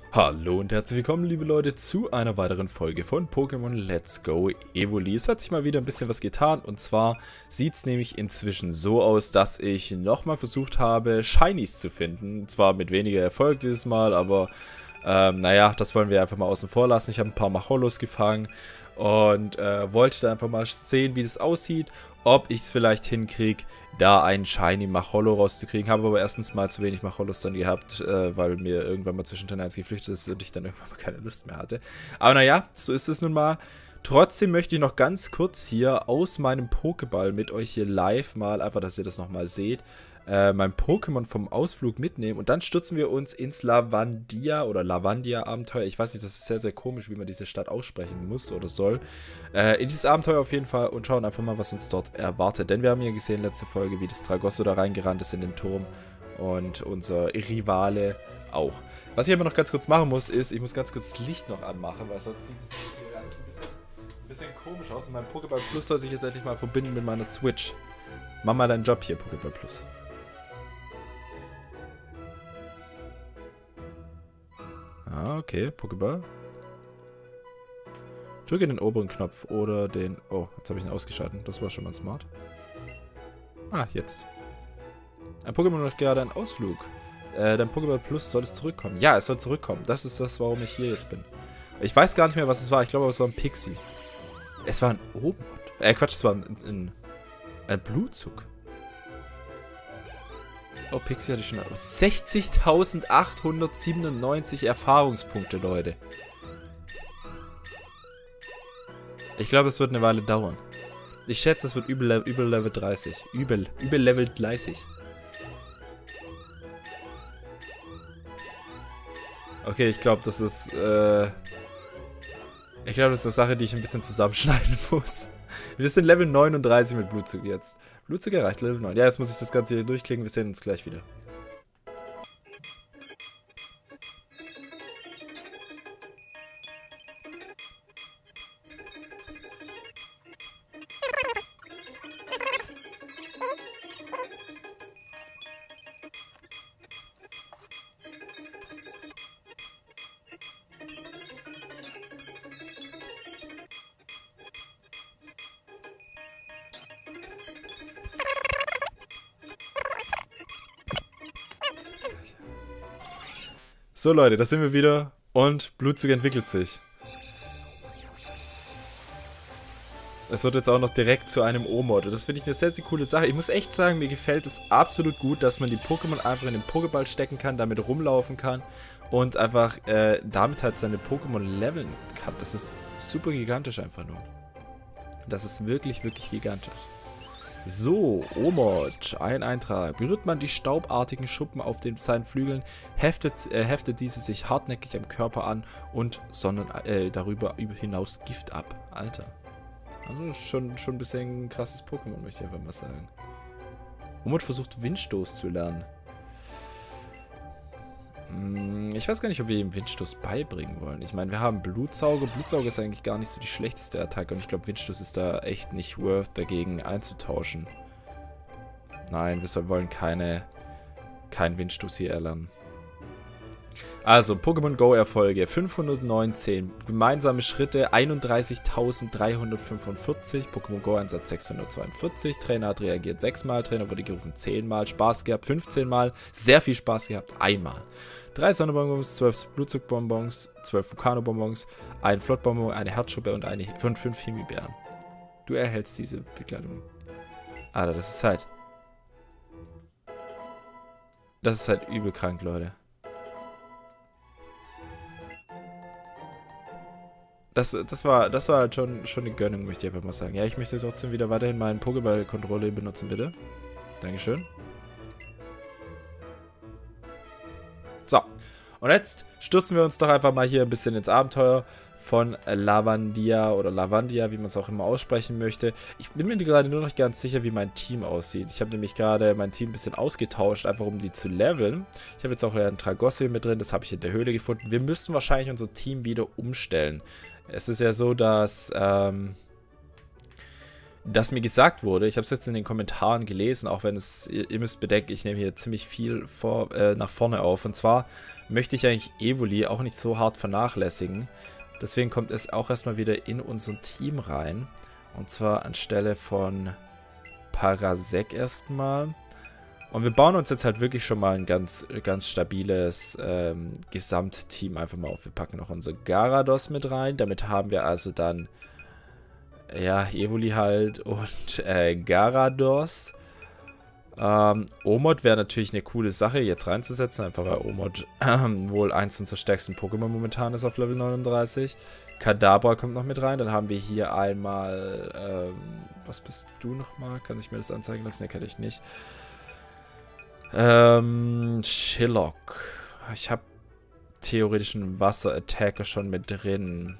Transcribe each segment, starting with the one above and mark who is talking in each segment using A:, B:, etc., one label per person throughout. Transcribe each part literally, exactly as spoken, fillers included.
A: Hallo und herzlich willkommen, liebe Leute, zu einer weiteren Folge von Pokémon Let's Go Evoli. Es hat sich mal wieder ein bisschen was getan, und zwar sieht es nämlich inzwischen so aus, dass ich nochmal versucht habe, Shinies zu finden. Zwar mit weniger Erfolg dieses Mal, aber ähm, naja, das wollen wir einfach mal außen vor lassen. Ich habe ein paar Machollos gefangen und äh, wollte dann einfach mal sehen, wie das aussieht, ob ich es vielleicht hinkriege, da einen Shiny Machollo rauszukriegen. Habe aber erstens mal zu wenig Machollos dann gehabt, äh, weil mir irgendwann mal zwischendrin eins geflüchtet ist und ich dann irgendwann mal keine Lust mehr hatte. Aber naja, so ist es nun mal. Trotzdem möchte ich noch ganz kurz hier aus meinem Pokéball mit euch hier live mal, einfach, dass ihr das nochmal seht, äh, mein Pokémon vom Ausflug mitnehmen. Und dann stürzen wir uns ins Lavandia oder Lavandia-Abenteuer. Ich weiß nicht, das ist sehr, sehr komisch, wie man diese Stadt aussprechen muss oder soll. Äh, in dieses Abenteuer auf jeden Fall und schauen einfach mal, was uns dort erwartet. Denn wir haben ja gesehen, letzte Folge, wie das Tragosso da reingerannt ist in den Turm. Und unser Rivale auch. Was ich aber noch ganz kurz machen muss, ist, ich muss ganz kurz das Licht noch anmachen, weil sonst sieht das hier alles ein bisschen, ein bisschen komisch aus. Und mein Pokéball Plus soll sich jetzt endlich mal verbinden mit meiner Switch. Mach mal deinen Job hier, Pokéball Plus. Ah, okay, Pokéball. Drücke den oberen Knopf oder den... Oh, jetzt habe ich ihn ausgeschaltet. Das war schon mal smart. Ah, jetzt. Ein Pokémon macht gerade einen Ausflug. Äh, dein Pokéball Plus soll es zurückkommen. Ja, es soll zurückkommen. Das ist das, warum ich hier jetzt bin. Ich weiß gar nicht mehr, was es war. Ich glaube, es war ein Pixie. Es war ein Omod. Äh, Quatsch, es war ein, ein, ein Blutzug. Oh, Pixie hatte ich schon... sechzigtausendachthundertsiebenundneunzig Erfahrungspunkte, Leute. Ich glaube, es wird eine Weile dauern. Ich schätze, es wird übel, übel Level dreißig. Übel, übel Level dreißig. Okay, ich glaube, das ist... Äh ich glaube, das ist eine Sache, die ich ein bisschen zusammenschneiden muss. Wir sind Level neununddreißig mit Blutzug jetzt. Blutzug erreicht Level neun. Ja, jetzt muss ich das Ganze hier durchklicken. Wir sehen uns gleich wieder. So Leute, da sind wir wieder und Blutzug entwickelt sich. Es wird jetzt auch noch direkt zu einem O-Mod. Das finde ich eine sehr, sehr coole Sache. Ich muss echt sagen, mir gefällt es absolut gut, dass man die Pokémon einfach in den Pokéball stecken kann, damit rumlaufen kann und einfach äh, damit halt seine Pokémon leveln kann. Das ist super gigantisch einfach nur. Das ist wirklich, wirklich gigantisch. So, O-Mod, ein Eintrag. Berührt man die staubartigen Schuppen auf den, seinen Flügeln, heftet, äh, heftet diese sich hartnäckig am Körper an und sondern äh, darüber hinaus Gift ab. Alter. Also schon, schon ein bisschen ein krasses Pokémon, möchte ich einfach mal sagen. O-Mod versucht Windstoß zu lernen. Ich weiß gar nicht, ob wir ihm Windstoß beibringen wollen. Ich meine, wir haben Blutsauger. Blutsauger ist eigentlich gar nicht so die schlechteste Attacke. Und ich glaube, Windstoß ist da echt nicht worth, dagegen einzutauschen. Nein, wir wollen keine, keinen Windstoß hier erlernen. Also, Pokémon Go Erfolge. fünfhundertneunzehn. Gemeinsame Schritte einunddreißigtausenddreihundertfünfundvierzig. Pokémon Go Einsatz sechshundertzweiundvierzig. Trainer hat reagiert sechs Mal. Trainer wurde gerufen zehn Mal. Spaß gehabt fünfzehn Mal. Sehr viel Spaß gehabt einmal. drei Sonnenbonbons, zwölf Blutzug-Bonbons, zwölf Vulcano-Bonbons, ein Flottbonbon, eine Herzschuppe und eine von fünf Himbeeren. Du erhältst diese Bekleidung. Alter, das ist halt... Das ist halt übel krank, Leute. Das, das war, das war halt schon, schon eine Gönnung, möchte ich einfach mal sagen. Ja, ich möchte trotzdem wieder weiterhin meinen Pokéball-Controller benutzen, bitte. Dankeschön. So, und jetzt stürzen wir uns doch einfach mal hier ein bisschen ins Abenteuer von Lavandia oder Lavandia, wie man es auch immer aussprechen möchte. Ich bin mir gerade nur noch ganz sicher, wie mein Team aussieht. Ich habe nämlich gerade mein Team ein bisschen ausgetauscht, einfach um die zu leveln. Ich habe jetzt auch ein Tragosso mit drin, das habe ich in der Höhle gefunden. Wir müssen wahrscheinlich unser Team wieder umstellen. Es ist ja so, dass... Ähm dass mir gesagt wurde, ich habe es jetzt in den Kommentaren gelesen, auch wenn es, ihr, ihr müsst bedenken, ich nehme hier ziemlich viel vor, äh, nach vorne auf. Und zwar möchte ich eigentlich Evoli auch nicht so hart vernachlässigen. Deswegen kommt es auch erstmal wieder in unser Team rein. Und zwar anstelle von Parasek erstmal. Und wir bauen uns jetzt halt wirklich schon mal ein ganz, ganz stabiles ähm, Gesamtteam einfach mal auf. Wir packen noch unser Garados mit rein. Damit haben wir also dann, ja, Evoli halt und äh, Garados. Ähm, Omod wäre natürlich eine coole Sache jetzt reinzusetzen, einfach weil Omod äh, wohl eins unserer stärksten Pokémon momentan ist auf Level neununddreißig. Kadabra kommt noch mit rein, dann haben wir hier einmal, ähm, was bist du nochmal? Kann ich mir das anzeigen lassen? Ne, kann ich nicht. Ähm, Shillock. Ich habe theoretisch einen Wasser-Attacker schon mit drin.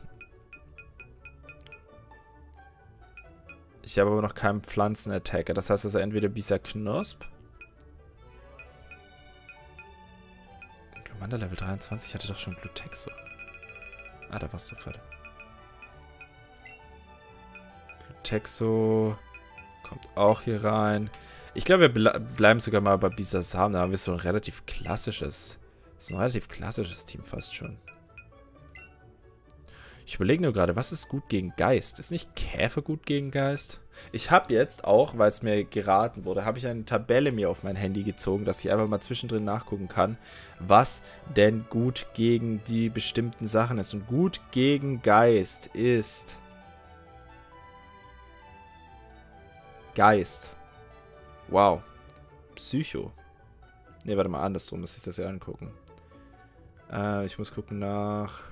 A: Ich habe aber noch keinen Pflanzen-Attacker. Das heißt also entweder Bisaknosp. Glumanda Level dreiundzwanzig hatte doch schon Glutexo. Ah, da warst du gerade. Glutexo kommt auch hier rein. Ich glaube, wir ble bleiben sogar mal bei Bisasam. Da haben wir so ein relativ klassisches, so ein relativ klassisches Team fast schon. Ich überlege nur gerade, was ist gut gegen Geist? Ist nicht Käfer gut gegen Geist? Ich habe jetzt auch, weil es mir geraten wurde, habe ich eine Tabelle mir auf mein Handy gezogen, dass ich einfach mal zwischendrin nachgucken kann, was denn gut gegen die bestimmten Sachen ist. Und gut gegen Geist ist Geist. Wow. Psycho. Ne, warte mal, andersrum muss ich das ja angucken. Äh, ich muss gucken nach...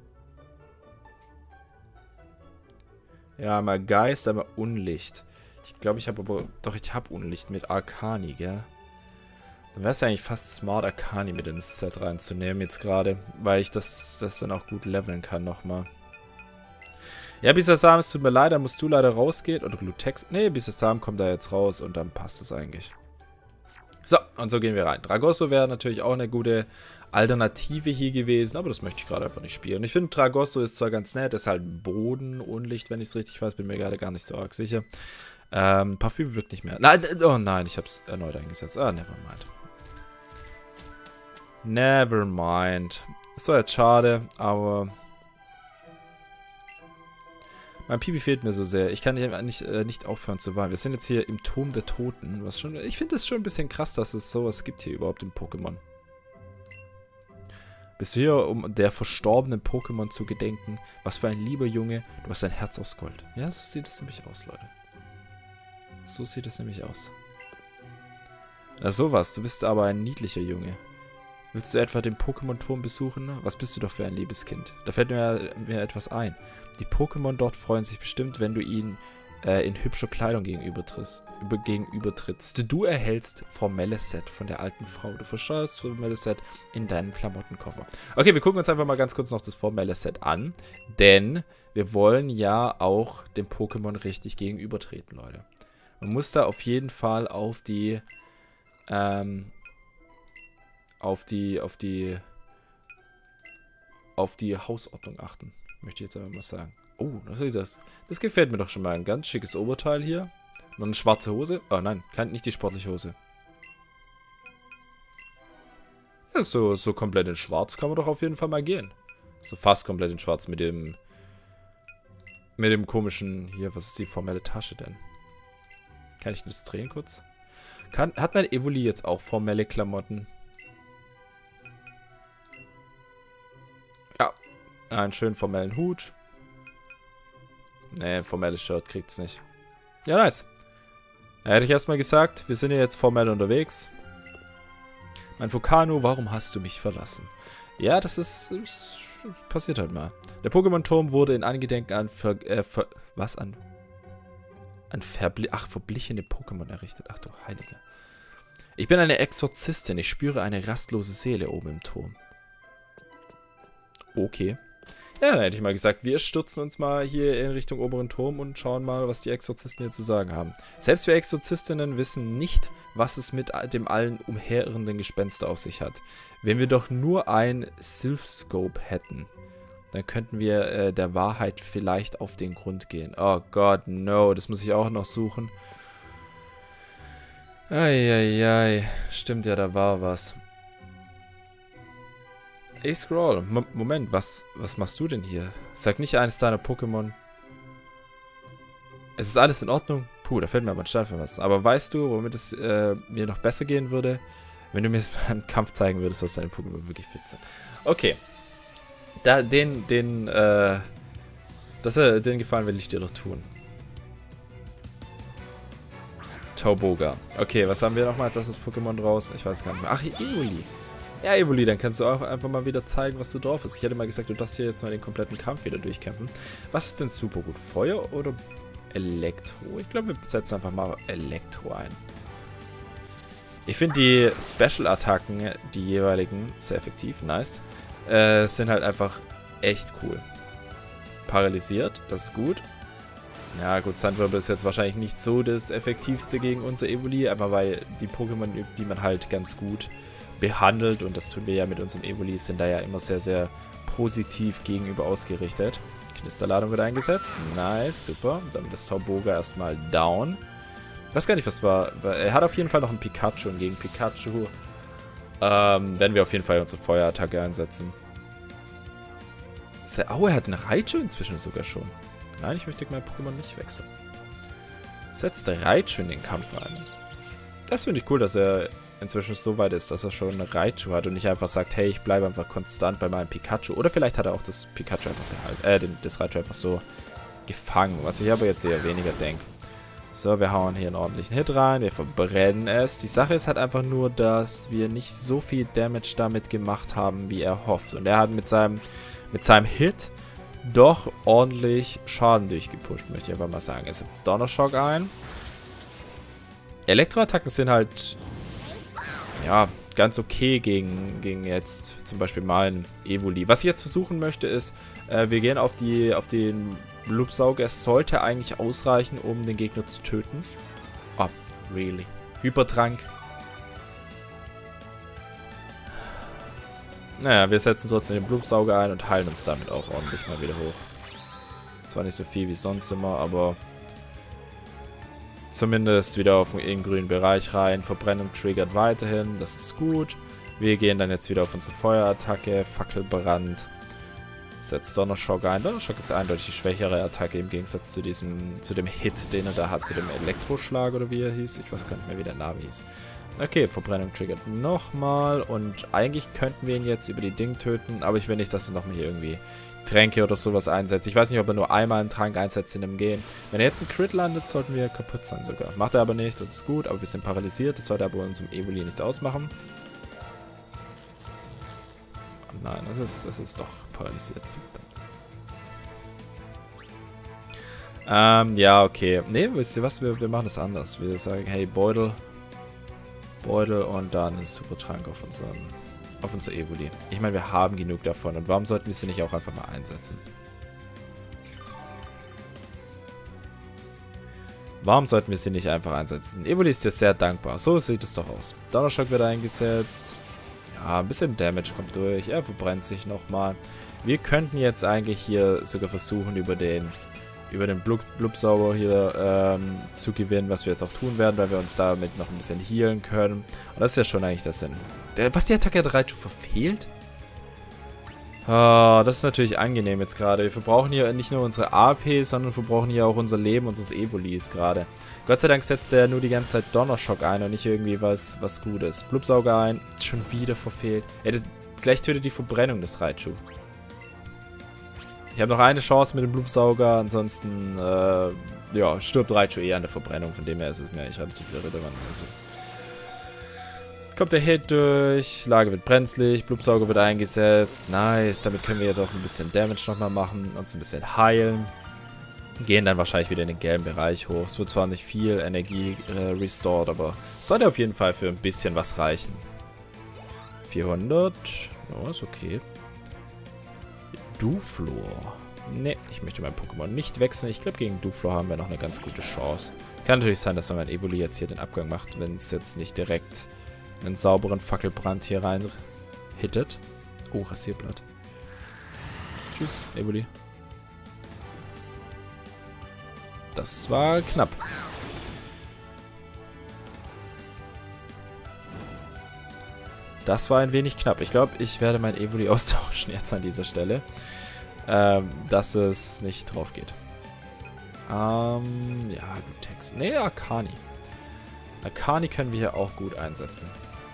A: Ja, mal Geist, aber Unlicht. Ich glaube, ich habe aber... Doch, ich habe Unlicht mit Arcani, gell? Dann wäre es ja eigentlich fast smart, Arcani mit ins Set reinzunehmen jetzt gerade. Weil ich das, das dann auch gut leveln kann nochmal. Ja, Bisasam, es tut mir leid, dann musst du leider rausgehen. Oder Glutex. Ne, Bisasam kommt da jetzt raus und dann passt es eigentlich. So, und so gehen wir rein. Dragosso wäre natürlich auch eine gute Alternative hier gewesen, aber das möchte ich gerade einfach nicht spielen. Ich finde, Dragosso ist zwar ganz nett, ist halt Boden, Unlicht, wenn ich es richtig weiß, bin mir gerade gar nicht so arg sicher. Ähm, Parfüm wirkt nicht mehr. Nein, oh nein, ich habe es erneut eingesetzt. Ah, never mind. Never mind. Ist zwar jetzt schade, aber... Mein Pipi fehlt mir so sehr. Ich kann nicht, nicht, äh, nicht aufhören zu weinen. Wir sind jetzt hier im Turm der Toten. Was schon, ich finde es schon ein bisschen krass, dass es sowas gibt hier überhaupt im Pokémon. Bist du hier, um der verstorbenen Pokémon zu gedenken? Was für ein lieber Junge. Du hast ein Herz aus Gold. Ja, so sieht es nämlich aus, Leute. So sieht es nämlich aus. Na sowas. Du bist aber ein niedlicher Junge. Willst du etwa den Pokémon-Turm besuchen? Was bist du doch für ein liebes Kind? Da fällt mir, mir etwas ein. Die Pokémon dort freuen sich bestimmt, wenn du ihnen äh, in hübscher Kleidung gegenübertrittst. Über, gegenübertrittst. Du erhältst formelles Set von der alten Frau. Du versteuerst formelles Set in deinem Klamottenkoffer. Okay, wir gucken uns einfach mal ganz kurz noch das formelle Set an. Denn wir wollen ja auch dem Pokémon richtig gegenübertreten, Leute. Man muss da auf jeden Fall auf die... Ähm... auf die, auf die, auf die Hausordnung achten. Möchte ich jetzt einfach mal sagen. Oh, was ist das? Das gefällt mir doch schon mal. Ein ganz schickes Oberteil hier. Noch eine schwarze Hose. Oh nein, kann nicht die sportliche Hose. Ja, so, so komplett in schwarz kann man doch auf jeden Fall mal gehen. So fast komplett in schwarz mit dem, mit dem komischen, hier, was ist die formelle Tasche denn? Kann ich das drehen kurz? Kann, hat mein Evoli jetzt auch formelle Klamotten? Ja, einen schönen formellen Hut. Ne, formelles Shirt kriegt's nicht. Ja, nice. Da hätte ich erstmal gesagt, wir sind ja jetzt formell unterwegs. Mein Vulcano, warum hast du mich verlassen? Ja, das ist, ist passiert halt mal. Der Pokémon-Turm wurde in Angedenken an ver, äh, ver, was an an verbli ach, verblichene Pokémon errichtet. Ach du Heilige. Ich bin eine Exorzistin. Ich spüre eine rastlose Seele oben im Turm. Okay. Ja, dann hätte ich mal gesagt, wir stürzen uns mal hier in Richtung oberen Turm und schauen mal, was die Exorzisten hier zu sagen haben. Selbst wir Exorzistinnen wissen nicht, was es mit dem allen umherirrenden Gespenster auf sich hat. Wenn wir doch nur ein Sylph-Scope hätten. Dann könnten wir äh, der Wahrheit vielleicht auf den Grund gehen. Oh Gott, no. Das muss ich auch noch suchen. Eieiei. Stimmt ja, da war was. Ey, Scroll. M Moment, was, was machst du denn hier? Sag nicht eines deiner Pokémon. Es ist alles in Ordnung. Puh, da fällt mir aber ein Stein was. Aber weißt du, womit es äh, mir noch besser gehen würde? Wenn du mir beim Kampf zeigen würdest, dass deine Pokémon wirklich fit sind. Okay. Da, den, den, äh, das, äh, den Gefallen will ich dir doch tun. Tauboga. Okay, was haben wir nochmal als erstes Pokémon draus? Ich weiß gar nicht mehr. Ach, Evoli. Ja, Evoli, dann kannst du auch einfach mal wieder zeigen, was du drauf hast. Ich hätte mal gesagt, du darfst hier jetzt mal den kompletten Kampf wieder durchkämpfen. Was ist denn super gut? Feuer oder Elektro? Ich glaube, wir setzen einfach mal Elektro ein. Ich finde die Special-Attacken, die jeweiligen, sehr effektiv, nice. Äh, sind halt einfach echt cool. Paralysiert, das ist gut. Ja gut, Sandwirbel ist jetzt wahrscheinlich nicht so das effektivste gegen unser Evoli, aber weil die Pokémon, die man halt ganz gut behandelt, und das tun wir ja mit unserem Evoli, sind da ja immer sehr, sehr positiv gegenüber ausgerichtet. Knisterladung wird eingesetzt. Nice, super. Dann ist Tauboga erstmal down. Ich weiß gar nicht, was war. Er hat auf jeden Fall noch einen Pikachu, und gegen Pikachu ähm, werden wir auf jeden Fall unsere Feuerattacke einsetzen. Oh, er hat einen Raichu inzwischen sogar schon. Nein, ich möchte mein Pokémon nicht wechseln. Setzt Raichu in den Kampf ein. Das finde ich cool, dass er inzwischen so weit ist, dass er schon eine Raichu hat und nicht einfach sagt, hey, ich bleibe einfach konstant bei meinem Pikachu. Oder vielleicht hat er auch das Pikachu einfach behalten, äh, den, das Raichu einfach so gefangen, was ich aber jetzt eher weniger denke. So, wir hauen hier einen ordentlichen Hit rein, wir verbrennen es. Die Sache ist halt einfach nur, dass wir nicht so viel Damage damit gemacht haben, wie er hofft. Und er hat mit seinem, mit seinem Hit doch ordentlich Schaden durchgepusht, möchte ich aber mal sagen. Er setzt Donnerschock ein. Elektroattacken sind halt, ja, ganz okay gegen, gegen jetzt zum Beispiel mal ein Evoli. Was ich jetzt versuchen möchte ist, äh, wir gehen auf, die, auf den Blubsauger. Es sollte eigentlich ausreichen, um den Gegner zu töten. Oh, really. Hypertrank. Naja, wir setzen trotzdem den Blubsauger ein und heilen uns damit auch ordentlich mal wieder hoch. Zwar nicht so viel wie sonst immer, aber zumindest wieder auf den grünen Bereich rein. Verbrennung triggert weiterhin, das ist gut. Wir gehen dann jetzt wieder auf unsere Feuerattacke. Fackelbrand. Setzt Donnerschock ein. Donnerschock ist eindeutig die schwächere Attacke im Gegensatz zu diesem, zu dem Hit, den er da hat, zu dem Elektroschlag oder wie er hieß. Ich weiß gar nicht mehr, wie der Name hieß. Okay, Verbrennung triggert nochmal und eigentlich könnten wir ihn jetzt über die Ding töten, aber ich will nicht, dass er nochmal hier irgendwie Tränke oder sowas einsetzt. Ich weiß nicht, ob er nur einmal einen Trank einsetzt in dem Game. Wenn er jetzt ein Crit landet, sollten wir kaputt sein sogar. Macht er aber nicht, das ist gut, aber wir sind paralysiert. Das sollte aber unserem Evoli nichts ausmachen. Nein, es ist, es ist doch paralysiert. Ähm, ja, okay. Ne, wisst ihr was? Wir, wir machen das anders. Wir sagen, hey, Beutel. Beutel und dann einen Supertrank auf unseren, auf unser Evoli. Ich meine, wir haben genug davon. Und warum sollten wir sie nicht auch einfach mal einsetzen? Warum sollten wir sie nicht einfach einsetzen? Evoli ist dir sehr dankbar. So sieht es doch aus. Donnerschock wird eingesetzt. Ja, ein bisschen Damage kommt durch. Er verbrennt sich nochmal. Wir könnten jetzt eigentlich hier sogar versuchen, über den über den Blub Blubsauger hier ähm, zu gewinnen, was wir jetzt auch tun werden, weil wir uns damit noch ein bisschen healen können. Und das ist ja schon eigentlich der Sinn. Der, was die Attacke der Raichu verfehlt? Oh, das ist natürlich angenehm jetzt gerade. Wir verbrauchen hier nicht nur unsere A P, sondern verbrauchen hier auch unser Leben unseres Evolis gerade. Gott sei Dank setzt er nur die ganze Zeit Donnerschock ein und nicht irgendwie was, was Gutes. Blubsauger ein, schon wieder verfehlt. Ja, das, gleich tötet die Verbrennung des Raichu. Ich habe noch eine Chance mit dem Blubsauger, ansonsten äh, ja, stirbt Raichu eher an der Verbrennung, von dem her ist es mir eigentlich relativ irrelevant. Kommt der Hit durch, Lage wird brenzlig, Blubsauger wird eingesetzt, nice, damit können wir jetzt auch ein bisschen Damage nochmal machen, uns ein bisschen heilen. Gehen dann wahrscheinlich wieder in den gelben Bereich hoch. Es wird zwar nicht viel Energie äh, restored, aber es sollte auf jeden Fall für ein bisschen was reichen. vierhundert, ja, ist okay. Duflor. Ne, ich möchte mein Pokémon nicht wechseln. Ich glaube, gegen Duflor haben wir noch eine ganz gute Chance. Kann natürlich sein, dass mein Evoli jetzt hier den Abgang macht, wenn es jetzt nicht direkt einen sauberen Fackelbrand hier rein hittet. Oh, Rasierblatt. Tschüss, Evoli. Das war knapp. Das war ein wenig knapp. Ich glaube, ich werde mein Evoli austauschen jetzt an dieser Stelle. Ähm, dass es nicht drauf geht. Ähm, ja, gut, Text. Ne, Arcani. Arcani können wir hier auch gut einsetzen.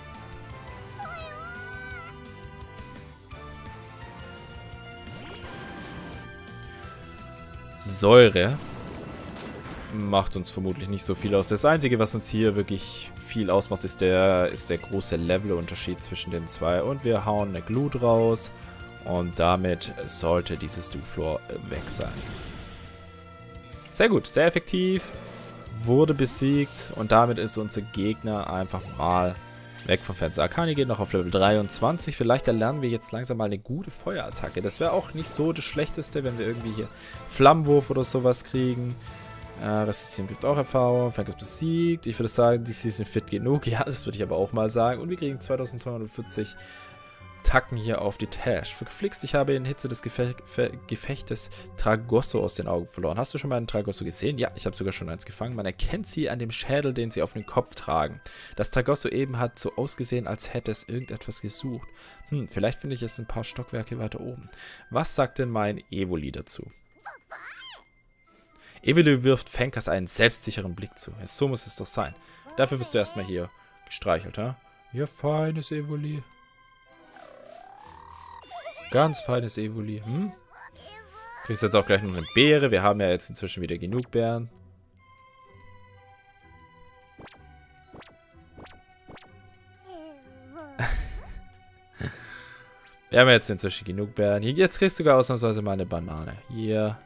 A: Säure macht uns vermutlich nicht so viel aus. Das Einzige, was uns hier wirklich viel ausmacht, ist der, ist der große Levelunterschied zwischen den zwei. Und wir hauen eine Glut raus. Und damit sollte dieses Duflor weg sein. Sehr gut, sehr effektiv. Wurde besiegt. Und damit ist unser Gegner einfach mal weg vom Fenster. Arcani geht noch auf Level dreiundzwanzig. Vielleicht erlernen wir jetzt langsam mal eine gute Feuerattacke. Das wäre auch nicht so das Schlechteste, wenn wir irgendwie hier Flammenwurf oder sowas kriegen. Äh, Resistance gibt auch Erfahrung. Frank ist besiegt. Ich würde sagen, die sind fit genug. Ja, das würde ich aber auch mal sagen. Und wir kriegen zweitausendzweihundertvierzig Tacken hier auf die Tash. Verflixt, ich habe in Hitze des Gefe Gefechtes Tragosso aus den Augen verloren. Hast du schon mal einen Tragosso gesehen? Ja, ich habe sogar schon eins gefangen. Man erkennt sie an dem Schädel, den sie auf den Kopf tragen. Das Tragosso eben hat so ausgesehen, als hätte es irgendetwas gesucht. Hm, vielleicht finde ich es ein paar Stockwerke weiter oben. Was sagt denn mein Evoli dazu? Evoli wirft Fenkas einen selbstsicheren Blick zu. Ja, so muss es doch sein. Dafür wirst du erstmal hier gestreichelt, ha? Ja, feines Evoli. Ganz feines Evoli. Hm? Kriegst jetzt auch gleich noch eine Beere. Wir haben ja jetzt inzwischen wieder genug Beeren. Wir haben jetzt inzwischen genug Beeren. Hier, jetzt kriegst du sogar ausnahmsweise mal eine Banane. Hier.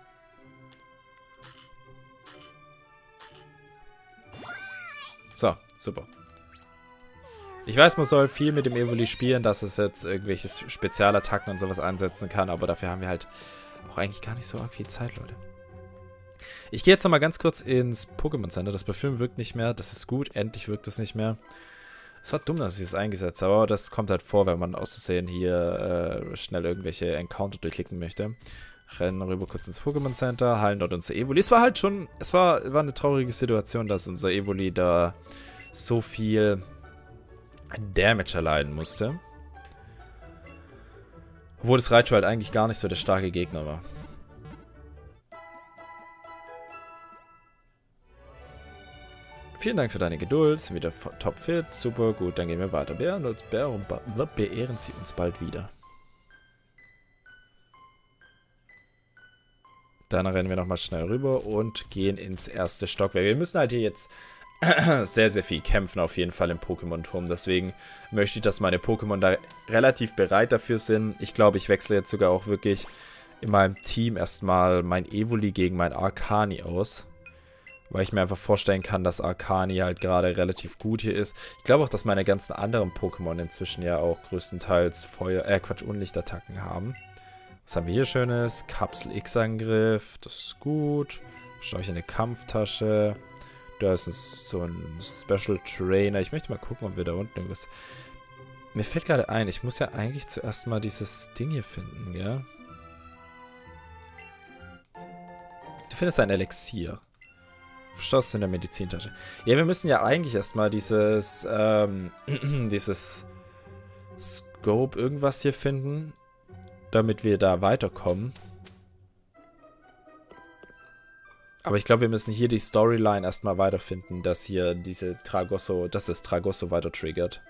A: So, super. Ich weiß, man soll viel mit dem Evoli spielen, dass es jetzt irgendwelche Spezialattacken und sowas einsetzen kann, aber dafür haben wir halt auch eigentlich gar nicht so arg viel Zeit, Leute. Ich gehe jetzt nochmal ganz kurz ins Pokémon Center. Das Parfüm wirkt nicht mehr, das ist gut, endlich wirkt es nicht mehr. Es war dumm, dass ich es eingesetzt habe, aber das kommt halt vor, wenn man auszusehen hier äh, schnell irgendwelche Encounter durchklicken möchte. Rennen rüber kurz ins Pokémon Center, heilen dort unser Evoli. Es war halt schon, es war, war eine traurige Situation, dass unser Evoli da so viel Damage erleiden musste. Obwohl das Raichu halt eigentlich gar nicht so der starke Gegner war. Vielen Dank für deine Geduld. Sind wieder topfit. Super, gut, dann gehen wir weiter. Beehren, uns, beehren, beehren Sie uns bald wieder. Dann rennen wir nochmal schnell rüber und gehen ins erste Stockwerk. Wir müssen halt hier jetzt sehr, sehr viel kämpfen auf jeden Fall im Pokémon-Turm. Deswegen möchte ich, dass meine Pokémon da relativ bereit dafür sind. Ich glaube, ich wechsle jetzt sogar auch wirklich in meinem Team erstmal mein Evoli gegen mein Arcani aus. Weil ich mir einfach vorstellen kann, dass Arcani halt gerade relativ gut hier ist. Ich glaube auch, dass meine ganzen anderen Pokémon inzwischen ja auch größtenteils Feuer, äh Quatsch, Unlichtattacken haben. Was haben wir hier Schönes? Kapsel-X-Angriff, das ist gut. Schau ich in eine Kampftasche. Da ist ein, so ein Special Trainer. Ich möchte mal gucken, ob wir da unten irgendwas... Mir fällt gerade ein, ich muss ja eigentlich zuerst mal dieses Ding hier finden, gell? Du findest ein Elixier. Verstaust in der Medizintasche. Ja, wir müssen ja eigentlich erstmal dieses, ähm, dieses Scope irgendwas hier finden, damit wir da weiterkommen. Aber ich glaube, wir müssen hier die Storyline erstmal weiterfinden, dass hier diese Tragosso, dass das Tragosso weiter triggert.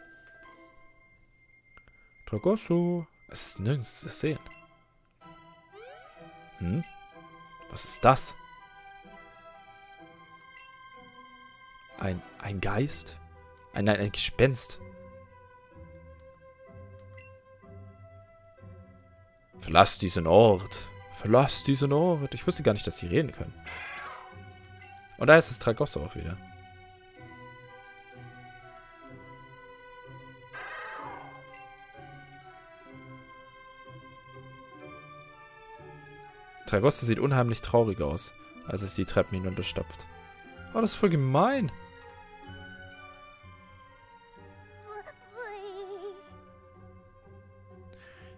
A: Tragosso. Es ist nirgends zu sehen. Hm? Was ist das? Ein, ein Geist? Ein, nein, ein Gespenst. Verlass diesen Ort. Verlass diesen Ort. Ich wusste gar nicht, dass sie reden können. Und da ist das Tragosso auch wieder. Tragosso sieht unheimlich traurig aus, als es die Treppen hinunterstapft. Oh, das ist voll gemein.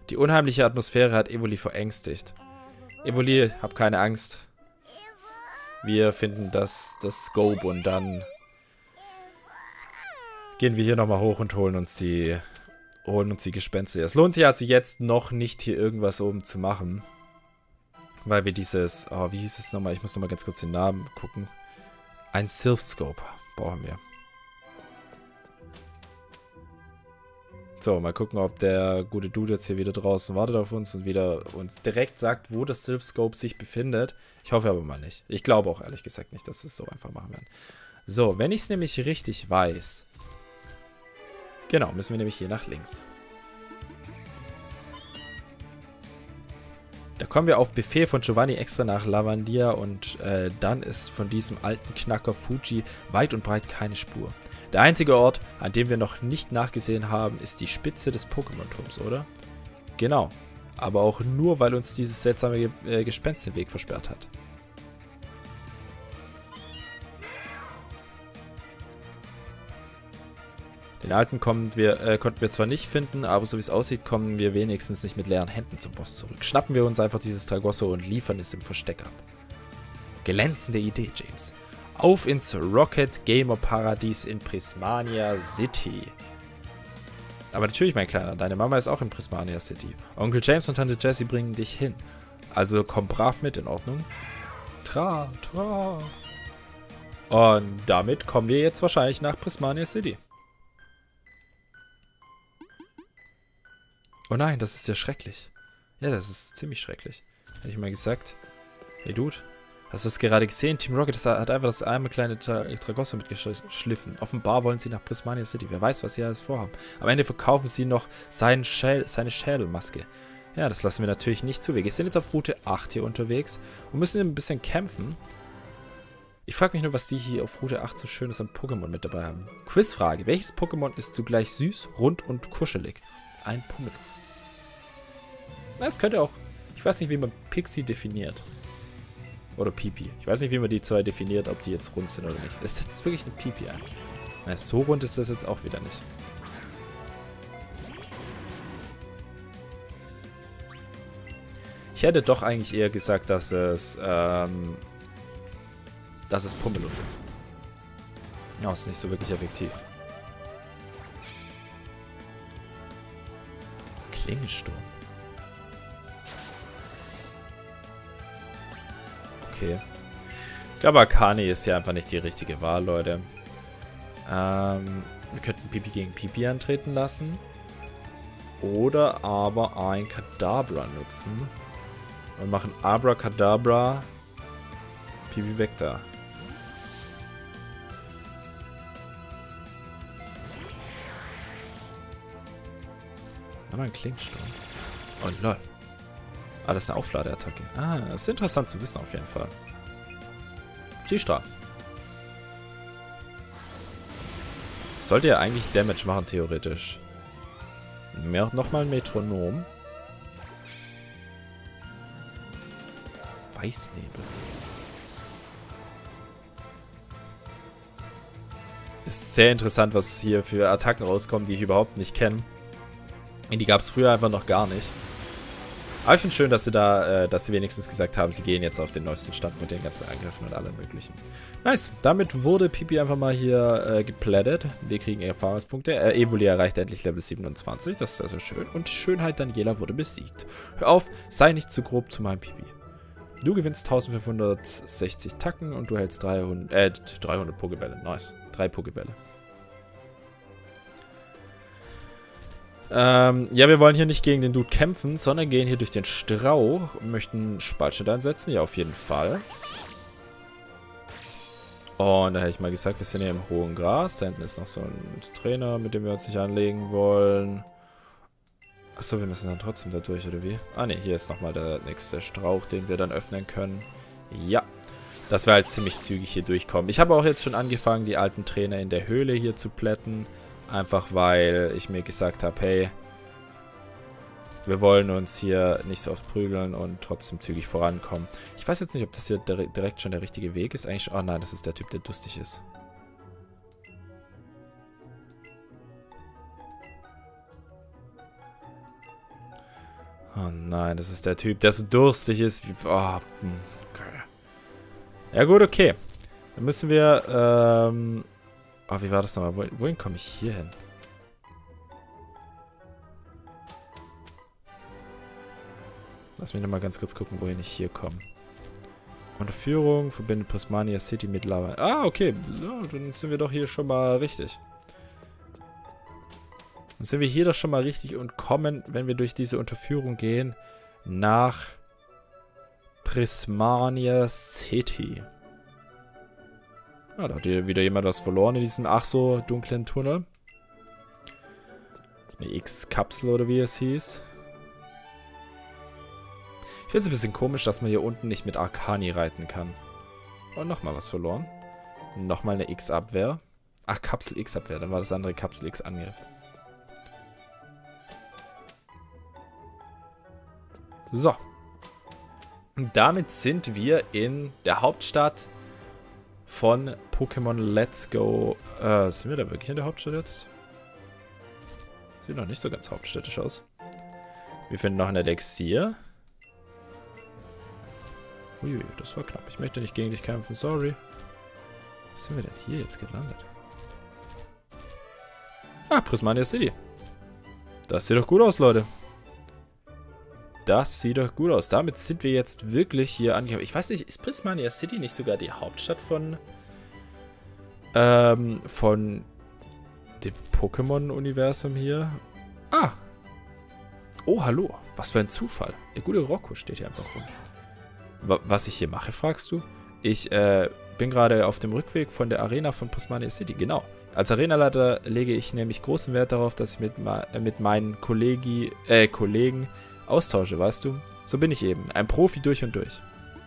A: Die unheimliche Atmosphäre hat Evoli verängstigt. Evoli, hab keine Angst. Wir finden das, das Scope und dann gehen wir hier nochmal hoch und holen uns die holen uns die Gespenster. Es lohnt sich also jetzt noch nicht, hier irgendwas oben zu machen. Weil wir dieses, oh, wie hieß es nochmal? Ich muss nochmal ganz kurz den Namen gucken. Ein Sylph Scope brauchen wir. So, mal gucken, ob der gute Dude jetzt hier wieder draußen wartet auf uns und wieder uns direkt sagt, wo das Sylph Scope sich befindet. Ich hoffe aber mal nicht. Ich glaube auch ehrlich gesagt nicht, dass sie es so einfach machen werden. So, wenn ich es nämlich richtig weiß. Genau, müssen wir nämlich hier nach links. Da kommen wir auf Befehl von Giovanni extra nach Lavandia und äh, dann ist von diesem alten Knacker Fuji weit und breit keine Spur. Der einzige Ort, an dem wir noch nicht nachgesehen haben, ist die Spitze des Pokémon-Turms, oder? Genau. Aber auch nur, weil uns dieses seltsame Ge äh, Gespenst den Weg versperrt hat. Den alten kommen wir, äh, konnten wir zwar nicht finden, aber so wie es aussieht, kommen wir wenigstens nicht mit leeren Händen zum Boss zurück. Schnappen wir uns einfach dieses Tragosso und liefern es im Versteck ab. Glänzende Idee, James. Auf ins Rocket Gamer Paradies in Prismania City. Aber natürlich, mein Kleiner, deine Mama ist auch in Prismania City. Onkel James und Tante Jessie bringen dich hin. Also komm brav mit, in Ordnung? Tra, tra. Und damit kommen wir jetzt wahrscheinlich nach Prismania City. Oh nein, das ist ja schrecklich. Ja, das ist ziemlich schrecklich. Hätte ich mal gesagt. Hey Dude, hast du es gerade gesehen? Team Rocket das hat einfach das arme kleine Tra Tragosso mitgeschliffen. Offenbar wollen sie nach Prismania City. Wer weiß, was sie alles vorhaben. Am Ende verkaufen sie noch seinen Schäl seine Schädelmaske. Ja, das lassen wir natürlich nicht zu. Wir sind jetzt auf Route acht hier unterwegs und müssen ein bisschen kämpfen. Ich frage mich nur, was die hier auf Route acht so Schönes an Pokémon mit dabei haben. Quizfrage. Welches Pokémon ist zugleich süß, rund und kuschelig? Ein Pummeluff. Das könnte auch... Ich weiß nicht, wie man Pixie definiert. Oder Pipi. Ich weiß nicht, wie man die zwei definiert, ob die jetzt rund sind oder nicht. Das ist jetzt wirklich eine Pipi an. Na, so rund ist das jetzt auch wieder nicht. Ich hätte doch eigentlich eher gesagt, dass es... Ähm, dass es Pummeluff ist. Ja, ist nicht so wirklich effektiv. Klingensturm. Okay. Ich glaube, Akane ist hier einfach nicht die richtige Wahl, Leute. Ähm, wir könnten Pipi gegen Pipi antreten lassen. Oder aber ein Kadabra nutzen. Und machen Abracadabra Pipi weg da. Nochmal ein Klingensturm. Oh lol. Ah, das ist eine Aufladeattacke. Ah, das ist interessant zu wissen auf jeden Fall. Psystrahl. Sollte ja eigentlich Damage machen, theoretisch. Mehr, nochmal ein Metronom. Weißnebel. Ist sehr interessant, was hier für Attacken rauskommen, die ich überhaupt nicht kenne. Die gab es früher einfach noch gar nicht. Aber ich finde es schön, dass sie da, äh, dass sie wenigstens gesagt haben, sie gehen jetzt auf den neuesten Stand mit den ganzen Angriffen und allem möglichen. Nice. Damit wurde Pipi einfach mal hier äh, geplättet. Wir kriegen Erfahrungspunkte. Äh, Evoli erreicht endlich Level siebenundzwanzig. Das ist sehr, sehr schön. Und die Schönheit Daniela wurde besiegt. Hör auf, sei nicht zu grob zu meinem Pipi. Du gewinnst eintausendfünfhundertsechzig Tacken und du hältst dreihundert, äh, dreihundert Pokébälle. Nice. Drei Pokébälle. Ähm, ja, wir wollen hier nicht gegen den Dude kämpfen, sondern gehen hier durch den Strauch und möchten Spaltschnitt einsetzen. Ja, auf jeden Fall. Und dann hätte ich mal gesagt, wir sind hier im hohen Gras. Da hinten ist noch so ein Trainer, mit dem wir uns nicht anlegen wollen. Achso, wir müssen dann trotzdem da durch, oder wie? Ah, ne, hier ist nochmal der nächste Strauch, den wir dann öffnen können. Ja, dass wir halt ziemlich zügig hier durchkommen. Ich habe auch jetzt schon angefangen, die alten Trainer in der Höhle hier zu plätten. Einfach weil ich mir gesagt habe, hey, wir wollen uns hier nicht so oft prügeln und trotzdem zügig vorankommen. Ich weiß jetzt nicht, ob das hier direkt schon der richtige Weg ist. Eigentlich, oh nein, das ist der Typ, der durstig ist. Oh nein, das ist der Typ, der so durstig ist. Wie, oh, okay. Ja gut, okay. Dann müssen wir, ähm... Oh, wie war das nochmal? Wohin, wohin komme ich hier hin? Lass mich nochmal ganz kurz gucken, wohin ich hier komme. Unterführung, verbindet Prismania City mit Lava. Ah, okay. Ja, dann sind wir doch hier schon mal richtig. Dann sind wir hier doch schon mal richtig und kommen, wenn wir durch diese Unterführung gehen, nach Prismania City. Ah, da hat hier wieder jemand was verloren in diesem ach so dunklen Tunnel. Eine X-Kapsel oder wie es hieß. Ich finde es ein bisschen komisch, dass man hier unten nicht mit Arcani reiten kann. Und nochmal was verloren. Nochmal eine X-Abwehr. Ach, Kapsel X-Abwehr. Dann war das andere Kapsel X-Angriff. So. Und damit sind wir in der Hauptstadt von Pokémon Let's Go. Äh, sind wir da wirklich in der Hauptstadt jetzt? Sieht noch nicht so ganz hauptstädtisch aus. Wir finden noch ein Elixier. Uiui, das war knapp. Ich möchte nicht gegen dich kämpfen, sorry. Was sind wir denn hier jetzt gelandet? Ah, Prismania City. Das sieht doch gut aus, Leute. Das sieht doch gut aus. Damit sind wir jetzt wirklich hier angekommen. Ich weiß nicht, ist Prismania City nicht sogar die Hauptstadt von ähm, von dem Pokémon-Universum hier? Ah. Oh, hallo. Was für ein Zufall. Der gute Rocco steht hier einfach rum. Was ich hier mache, fragst du? Ich äh, bin gerade auf dem Rückweg von der Arena von Prismania City. Genau. Als Arenaleiter lege ich nämlich großen Wert darauf, dass ich mit, äh, mit meinen Kollegi, äh, Kollegen austausche, weißt du? So bin ich eben. Ein Profi durch und durch.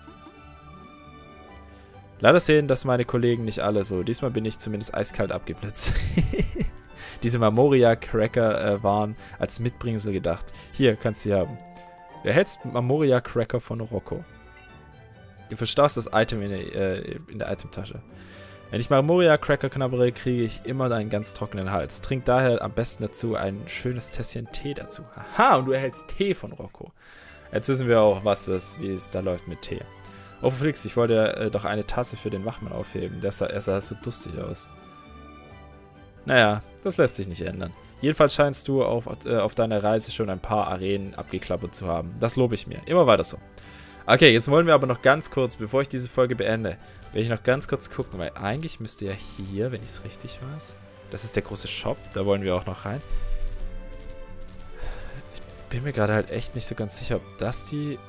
A: Leider sehen das meine Kollegen nicht alle so. Diesmal bin ich zumindest eiskalt abgeblitzt. Diese Mamoria-Cracker äh, waren als Mitbringsel gedacht. Hier, kannst du sie haben. Du erhältst Mamoria-Cracker von Rocco. Du verstaust das Item in der, äh, in der Itemtasche. Wenn ich Mamoria-Cracker knabbere, kriege ich immer einen ganz trockenen Hals. Trink daher am besten dazu ein schönes Tässchen Tee dazu. Aha, und du erhältst Tee von Rocco. Jetzt wissen wir auch, was das, wie es da läuft mit Tee. Oh, Flix, ich wollte äh, doch eine Tasse für den Wachmann aufheben. Der sah, er sah so durstig aus. Naja, das lässt sich nicht ändern. Jedenfalls scheinst du auf, äh, auf deiner Reise schon ein paar Arenen abgeklappert zu haben. Das lobe ich mir. Immer weiter so. Okay, jetzt wollen wir aber noch ganz kurz, bevor ich diese Folge beende, will ich noch ganz kurz gucken, weil eigentlich müsste ja hier, wenn ich es richtig weiß, das ist der große Shop, da wollen wir auch noch rein. Ich bin mir gerade halt echt nicht so ganz sicher, ob das die...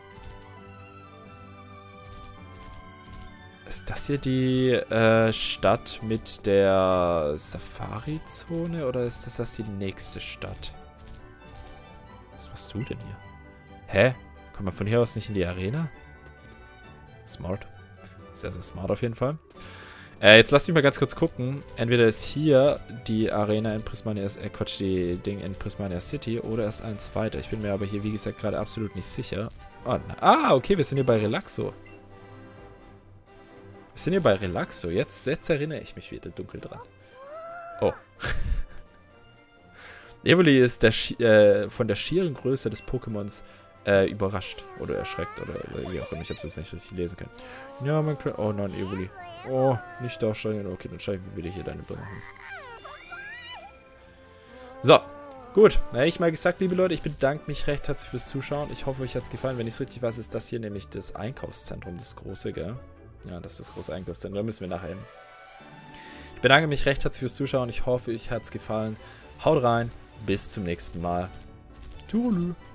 A: Ist das hier die äh, Stadt mit der Safari-Zone oder ist das, das die nächste Stadt? Was machst du denn hier? Hä? Kommt man von hier aus nicht in die Arena? Smart. Sehr, sehr smart auf jeden Fall. Äh, jetzt lass mich mal ganz kurz gucken. Entweder ist hier die Arena in Prismania, äh, Quatsch, die Ding in Prismania City oder ist eins weiter. Ich bin mir aber hier, wie gesagt, gerade absolut nicht sicher. Oh, ah, okay, wir sind hier bei Relaxo. Wir sind hier bei Relaxo. Jetzt, jetzt erinnere ich mich wieder dunkel dran. Oh. Evoli ist der, äh, von der schieren Größe des Pokémons Äh, überrascht oder erschreckt oder, oder wie auch immer. Ich habe es jetzt nicht richtig lesen können. Ja, mein Kleiner. Oh nein, Evoli. Oh, nicht darstellen. Okay, dann schreiben wir wieder hier deine Birne hin. So, gut. Na, ich mal gesagt, liebe Leute, ich bedanke mich recht herzlich fürs Zuschauen. Ich hoffe, euch hat es gefallen. Wenn ich es richtig weiß, ist das hier nämlich das Einkaufszentrum, das große, gell? Ja, das ist das große Einkaufszentrum. Da müssen wir nachher hin. Ich bedanke mich recht herzlich fürs Zuschauen. Ich hoffe, euch hat es gefallen. Haut rein. Bis zum nächsten Mal. Tschüss.